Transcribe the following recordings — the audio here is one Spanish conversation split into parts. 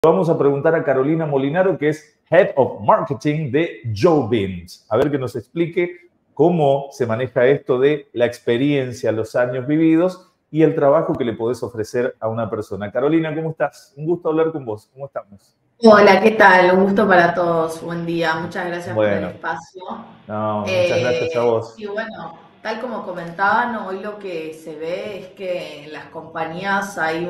Vamos a preguntar a Carolina Molinaro, que es Head of Marketing de Jobins. A ver que nos explique cómo se maneja esto de la experiencia, los años vividos y el trabajo que le podés ofrecer a una persona. Carolina, ¿cómo estás? Un gusto hablar con vos. ¿Cómo estamos? Hola, ¿qué tal? Un gusto para todos. Buen día. Muchas gracias por el Bueno, espacio. no, muchas gracias a vos. Y bueno, tal como comentaban, hoy lo que se ve es que en las compañías hay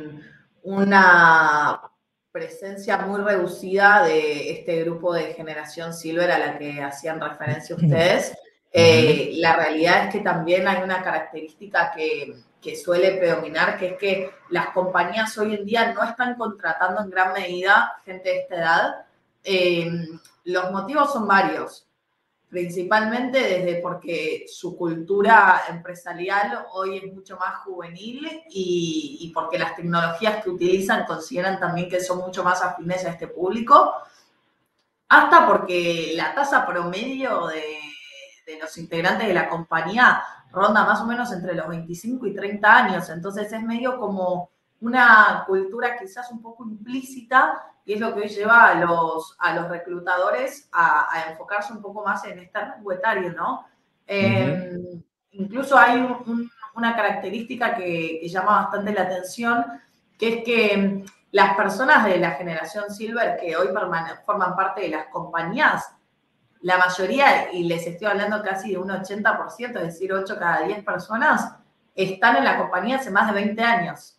una presencia muy reducida de este grupo de generación Silver a la que hacían referencia ustedes. La realidad es que también hay una característica que suele predominar, que es que las compañías hoy en día no están contratando en gran medida gente de esta edad. Los motivos son varios, principalmente desde porque su cultura empresarial hoy es mucho más juvenil y porque las tecnologías que utilizan consideran también que son mucho más afines a este público, hasta porque la tasa promedio de los integrantes de la compañía ronda más o menos entre los 25 y 30 años, entonces es medio como una cultura quizás un poco implícita y es lo que hoy lleva a los reclutadores a enfocarse un poco más en este rango etario, ¿no? Incluso hay una característica que llama bastante la atención, que es que las personas de la generación Silver que hoy forman parte de las compañías, la mayoría, y les estoy hablando casi de un 80%, es decir, 8 cada 10 personas, están en la compañía hace más de 20 años.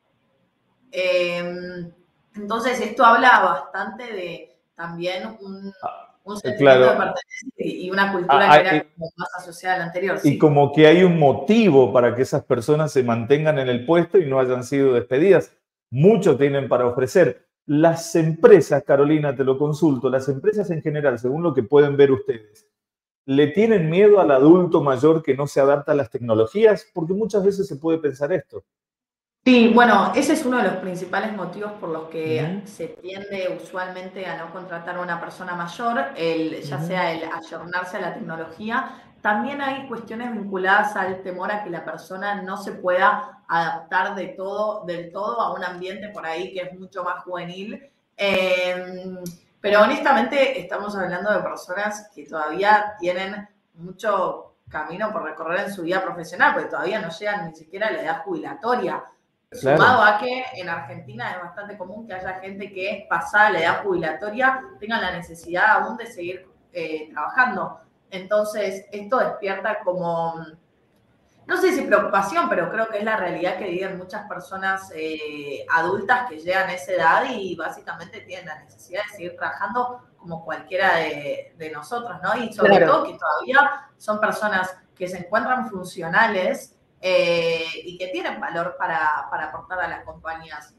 Entonces, esto habla bastante de también un sentimiento de Claro. pertenencia y una cultura que era como más asociada a la anterior. Y Sí. como que hay un motivo para que esas personas se mantengan en el puesto y no hayan sido despedidas. Mucho tienen para ofrecer. Las empresas, Carolina, te lo consulto, las empresas en general, según lo que pueden ver ustedes, ¿le tienen miedo al adulto mayor que no se adapta a las tecnologías? Porque muchas veces se puede pensar esto. Sí, bueno, ese es uno de los principales motivos por los que se tiende usualmente a no contratar a una persona mayor, ya sea el ayornarse a la tecnología. También hay cuestiones vinculadas al temor a que la persona no se pueda adaptar del todo a un ambiente por ahí que es mucho más juvenil. Pero honestamente estamos hablando de personas que todavía tienen mucho camino por recorrer en su vida profesional, porque todavía no llegan ni siquiera a la edad jubilatoria. Sumado Claro. a que en Argentina es bastante común que haya gente que pasada la edad jubilatoria tenga la necesidad aún de seguir trabajando. Entonces, esto despierta como, no sé si preocupación, pero creo que es la realidad que viven muchas personas adultas que llegan a esa edad y básicamente tienen la necesidad de seguir trabajando como cualquiera de nosotros, ¿no? Y sobre todo que todavía son personas que se encuentran funcionales y que tienen valor para aportar a las compañías.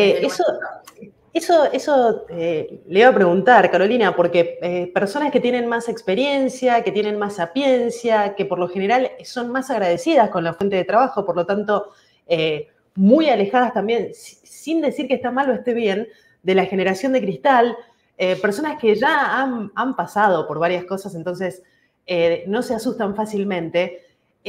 Eso le iba a preguntar, Carolina, porque personas que tienen más experiencia, que tienen más sapiencia, que por lo general son más agradecidas con la fuente de trabajo, por lo tanto, muy alejadas también, sin decir que está mal o esté bien, de la generación de cristal, personas que ya han pasado por varias cosas, entonces no se asustan fácilmente.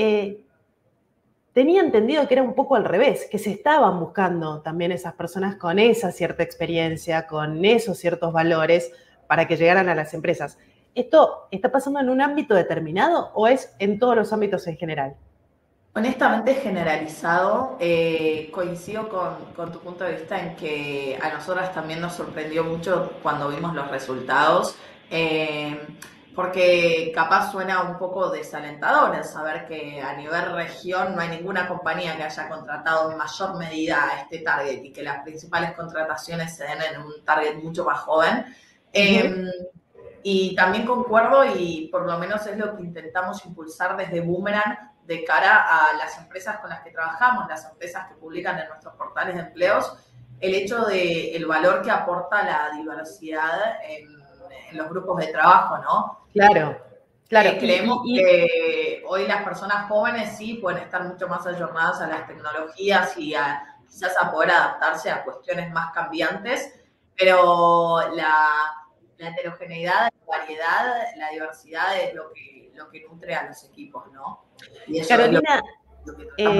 Tenía entendido que era un poco al revés, que se estaban buscando también esas personas con esa cierta experiencia, con esos ciertos valores para que llegaran a las empresas. ¿Esto está pasando en un ámbito determinado o es en todos los ámbitos en general? Honestamente generalizado, coincido con tu punto de vista en que a nosotras también nos sorprendió mucho cuando vimos los resultados, porque capaz suena un poco desalentador el saber que a nivel región no hay ninguna compañía que haya contratado en mayor medida a este target y que las principales contrataciones se den en un target mucho más joven. Y también concuerdo y por lo menos es lo que intentamos impulsar desde Boomerang de cara a las empresas con las que trabajamos, las empresas que publican en nuestros portales de empleos, el hecho del valor que aporta la diversidad en los grupos de trabajo, ¿no? Claro, claro. Creemos que hoy las personas jóvenes sí pueden estar mucho más ayornadas a las tecnologías y quizás a poder adaptarse a cuestiones más cambiantes, pero la heterogeneidad, la variedad, la diversidad es lo que nutre a los equipos, ¿no? Y eso Carolina, es lo que tratamos.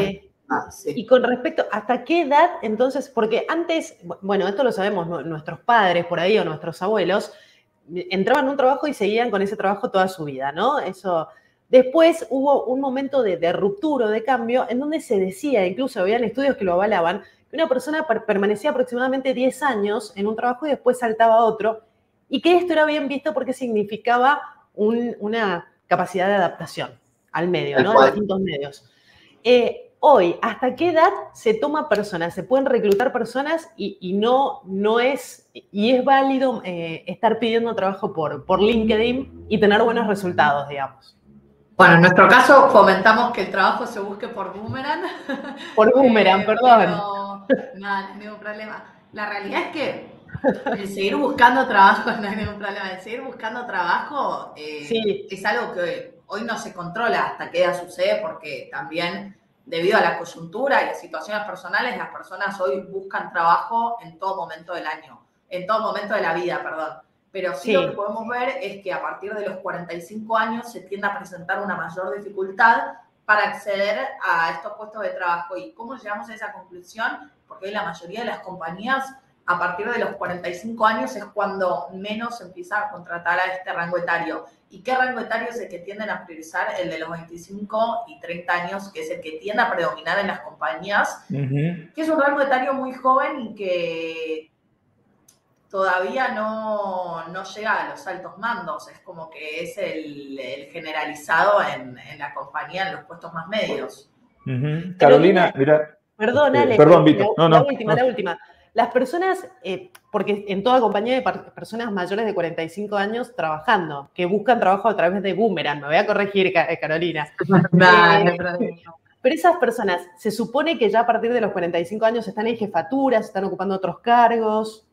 Sí. Y con respecto, ¿hasta qué edad entonces? Porque antes, bueno, esto lo sabemos, nuestros padres por ahí o nuestros abuelos entraban en un trabajo y seguían con ese trabajo toda su vida, ¿no? Eso. Después hubo un momento de ruptura, de cambio, en donde se decía, incluso habían estudios que lo avalaban, que una persona permanecía aproximadamente 10 años en un trabajo y después saltaba a otro, y que esto era bien visto porque significaba una capacidad de adaptación al medio, ¿no? A distintos medios. Hoy, ¿hasta qué edad se toma personas? ¿Se pueden reclutar personas y es válido estar pidiendo trabajo por LinkedIn y tener buenos resultados, digamos? Bueno, en nuestro caso fomentamos que el trabajo se busque por Boomerang. Por Boomerang, perdón. Pero no hay ningún problema. La realidad es que el seguir buscando trabajo, no hay ningún problema. El seguir buscando trabajo sí. Es algo que hoy no se controla hasta qué edad sucede, porque también debido a la coyuntura y a situaciones personales, las personas hoy buscan trabajo en todo momento del año, en todo momento de la vida, perdón. Pero sí, lo que podemos ver es que a partir de los 45 años se tiende a presentar una mayor dificultad para acceder a estos puestos de trabajo. ¿Y cómo llegamos a esa conclusión? Porque hoy la mayoría de las compañías, a partir de los 45 años, es cuando menos se empieza a contratar a este rango etario. ¿Y qué rango etario es el que tienden a priorizar? El de los 25 y 30 años, que es el que tiende a predominar en las compañías, que es un rango etario muy joven y que todavía no llega a los altos mandos. Es como que es el generalizado en la compañía, en los puestos más medios. Carolina, mira. Perdón, Ale. Perdón, Vito. La última. Las personas, porque en toda compañía hay personas mayores de 45 años trabajando, que buscan trabajo a través de Boomerang. Me voy a corregir, Carolina. Pero esas personas, ¿se supone que ya a partir de los 45 años están en jefaturas, están ocupando otros cargos?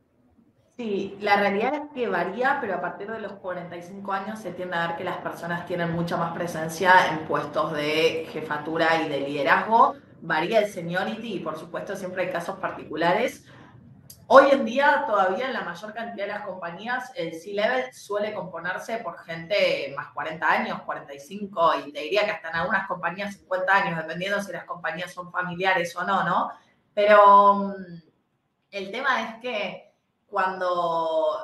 Sí, la realidad es que varía, pero a partir de los 45 años se tiende a ver que las personas tienen mucha más presencia en puestos de jefatura y de liderazgo. Varía el seniority y, por supuesto, siempre hay casos particulares. Hoy en día, todavía en la mayor cantidad de las compañías, el C-Level suele componerse por gente más 40 años, 45, y te diría que hasta en algunas compañías 50 años, dependiendo si las compañías son familiares o no, ¿no? Pero el tema es que cuando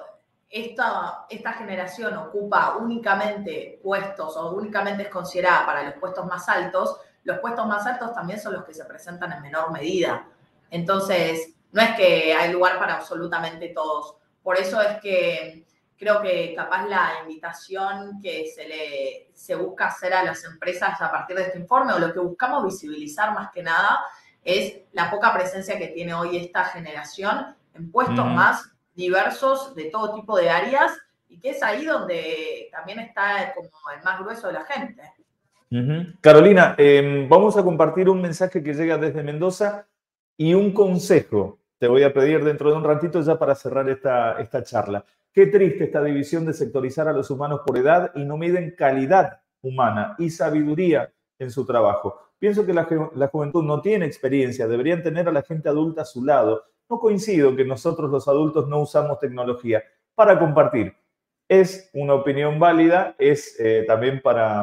esta generación ocupa únicamente puestos o únicamente es considerada para los puestos más altos también son los que se presentan en menor medida. Entonces, no es que hay lugar para absolutamente todos. Por eso es que creo que capaz la invitación que se busca hacer a las empresas a partir de este informe, o lo que buscamos visibilizar más que nada, es la poca presencia que tiene hoy esta generación en puestos más diversos de todo tipo de áreas, y que es ahí donde también está como el más grueso de la gente. Carolina, vamos a compartir un mensaje que llega desde Mendoza y un consejo. Te voy a pedir dentro de un ratito ya para cerrar esta charla. Qué triste esta división de sectorizar a los humanos por edad y no miden calidad humana y sabiduría en su trabajo. Pienso que la juventud no tiene experiencia, deberían tener a la gente adulta a su lado. No coincido que nosotros los adultos no usamos tecnología para compartir. Es una opinión válida, es también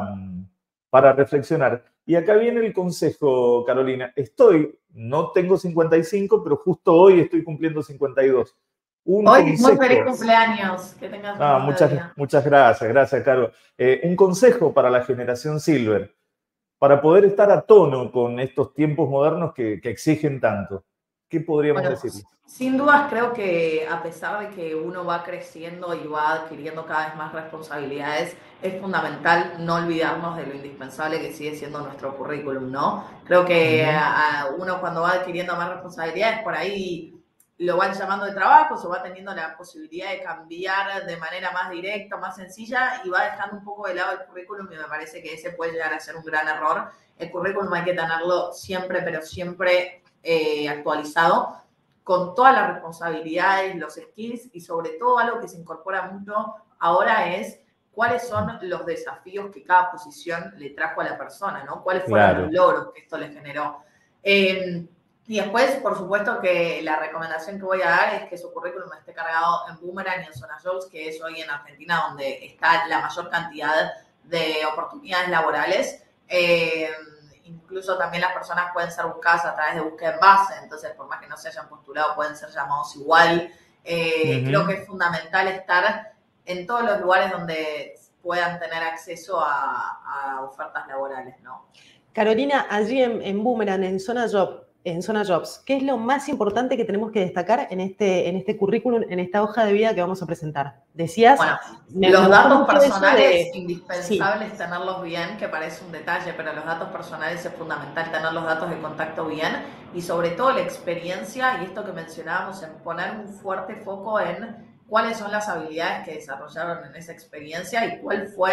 para reflexionar. Y acá viene el consejo, Carolina. No tengo 55, pero justo hoy estoy cumpliendo 52. Hoy, muy feliz cumpleaños. Que tengas muchas gracias, Caro. Un consejo para la generación Silver, para poder estar a tono con estos tiempos modernos que exigen tanto. ¿Qué podríamos decirles? Sin dudas, creo que a pesar de que uno va creciendo y va adquiriendo cada vez más responsabilidades, es fundamental no olvidarnos de lo indispensable que sigue siendo nuestro currículum, ¿no? Creo que uno, cuando va adquiriendo más responsabilidades, por ahí lo van llamando de trabajo, se va teniendo la posibilidad de cambiar de manera más directa, más sencilla, y va dejando un poco de lado el currículum, y me parece que ese puede llegar a ser un gran error. El currículum hay que tenerlo siempre, pero siempre actualizado, con todas las responsabilidades, los skills, y sobre todo algo que se incorpora mucho ahora es cuáles son los desafíos que cada posición le trajo a la persona, ¿no? Cuáles fueron los logros que esto le generó. Y después, por supuesto, que la recomendación que voy a dar es que su currículum esté cargado en Boomerang y en Zona Jobs, que es hoy en Argentina donde está la mayor cantidad de oportunidades laborales. incluso también las personas pueden ser buscadas a través de búsqueda en base, entonces por más que no se hayan postulado pueden ser llamados igual. Creo que es fundamental estar en todos los lugares donde puedan tener acceso a ofertas laborales, ¿no? Carolina, allí en Boomerang, en Zona Jobs, ¿qué es lo más importante que tenemos que destacar en este currículum, en esta hoja de vida que vamos a presentar? Decías... Bueno, los datos personales, indispensables tenerlos bien, que parece un detalle, pero los datos personales es fundamental tener los datos de contacto bien y sobre todo la experiencia y esto que mencionábamos en poner un fuerte foco en cuáles son las habilidades que desarrollaron en esa experiencia y cuál fue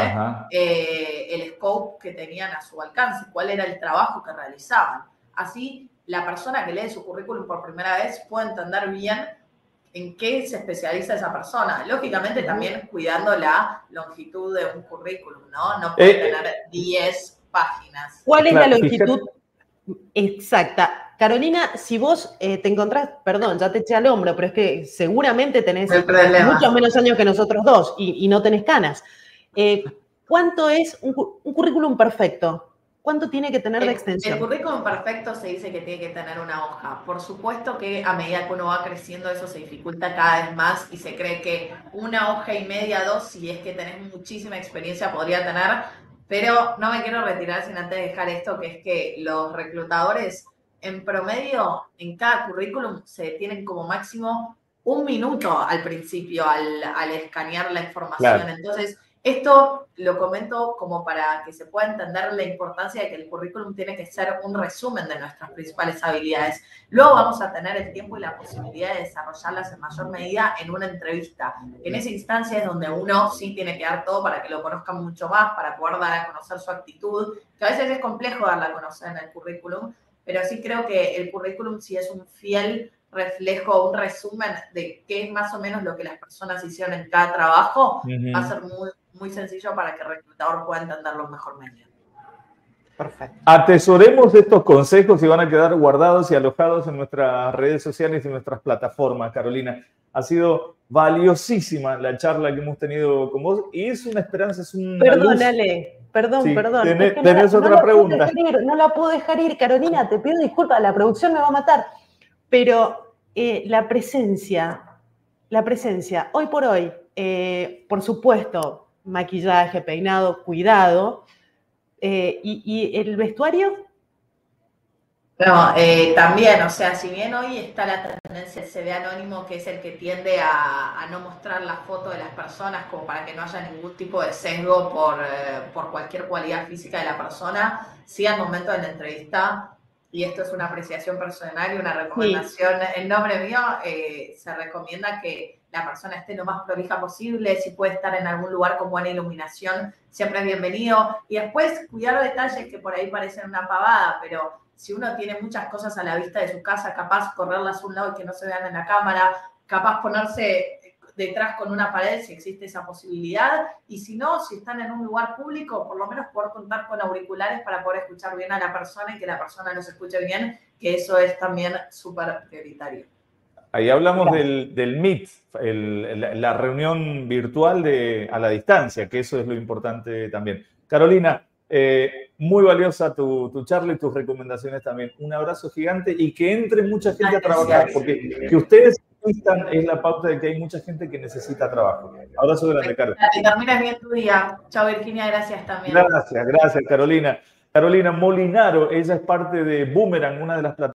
el scope que tenían a su alcance, cuál era el trabajo que realizaban. Así, la persona que lee su currículum por primera vez puede entender bien en qué se especializa esa persona. Lógicamente, también cuidando la longitud de un currículum, ¿no? No puede tener 10 páginas. ¿Cuál es la longitud exacta? Carolina, si vos te encontrás, perdón, ya te eché al hombro, pero es que seguramente tenés muchos menos años que nosotros dos y no tenés canas. ¿Cuánto es un currículum perfecto? ¿Cuánto tiene que tener de extensión? El currículum perfecto se dice que tiene que tener una hoja. Por supuesto que a medida que uno va creciendo eso se dificulta cada vez más y se cree que una hoja y media, 2, si es que tenés muchísima experiencia, podría tener. Pero no me quiero retirar sin antes dejar esto, que es que los reclutadores en promedio en cada currículum se tienen como máximo 1 minuto al principio al escanear la información. Claro. Entonces, esto lo comento como para que se pueda entender la importancia de que el currículum tiene que ser un resumen de nuestras principales habilidades. Luego vamos a tener el tiempo y la posibilidad de desarrollarlas en mayor medida en una entrevista. En esa instancia es donde uno sí tiene que dar todo para que lo conozcan mucho más, para poder dar a conocer su actitud, que a veces es complejo darla a conocer en el currículum, pero sí creo que el currículum sí es un fiel reflejo, un resumen de qué es más o menos lo que las personas hicieron en cada trabajo, va a ser muy sencillo para que el reclutador pueda entenderlo mejor medida. Perfecto. Atesoremos estos consejos y van a quedar guardados y alojados en nuestras redes sociales y nuestras plataformas, Carolina. Ha sido valiosísima la charla que hemos tenido con vos y es una esperanza, es una Perdón, Ale, perdón. ¿Tenés otra pregunta? No la puedo dejar ir, Carolina, te pido disculpas, la producción me va a matar, pero la presencia, hoy por hoy, por supuesto, maquillaje, peinado, cuidado, ¿y el vestuario? No, también, o sea, si bien hoy está la tendencia del CV anónimo, que es el que tiende a no mostrar la foto de las personas como para que no haya ningún tipo de sesgo por cualquier cualidad física de la persona, sí al momento de la entrevista, y esto es una apreciación personal y una recomendación en nombre mío, se recomienda que la persona esté lo más prolija posible, si puede estar en algún lugar con buena iluminación, siempre es bienvenido, y después cuidar los detalles que por ahí parecen una pavada, pero si uno tiene muchas cosas a la vista de su casa, capaz correrlas a un lado y que no se vean en la cámara, capaz ponerse detrás con una pared si existe esa posibilidad, y si no, si están en un lugar público, por lo menos poder contar con auriculares para poder escuchar bien a la persona y que la persona los escuche bien, que eso es también súper prioritario. Ahí hablamos del Meet, la reunión virtual a la distancia, que eso es lo importante también. Carolina, muy valiosa tu charla y tus recomendaciones también. Un abrazo gigante y que entre mucha gente a trabajar, porque que ustedes existan es la pauta de que hay mucha gente que necesita trabajo. Abrazo grande, Carol. Que termines bien tu día. Chao, Virginia, gracias también. Gracias, Carolina. Carolina Molinaro, ella es parte de Boomerang, una de las plataformas